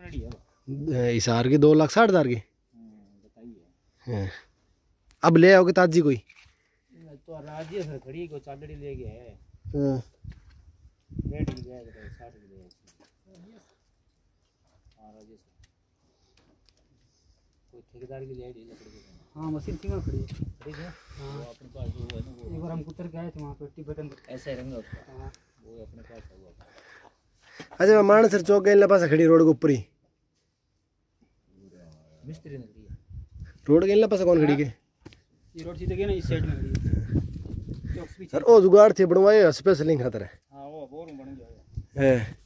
हिसार की 2,60,000 की बताइए। अब ले आओगे ताजी कोई तो राजी सर खड़ी को चालड़ी ले गया है। रेट की जाएगा 60 की जाएगा। हां राजी सर कोई ठेकेदार की ले आई लकड़ी। हां मशीन सीमा खड़ी है ठीक है। हां अपने पास वो है ना, वो एक बार हम उतर गए थे वहां पे टिबेटन ऐसा ही रंगा उसका। हां वो अपने पास हुआ। अच्छा मान सर चौक के पास खड़ी रोड के ऊपर ही मिस्त्री ने खड़ी है। रोड के पास कौन खड़ी के ये रोड सीधे गई ना इस साइड में खड़ी है। सर ओ जुगाड़ थे बनवाए स्पेशलिंग खातर है। हां वो बोर बन गया है।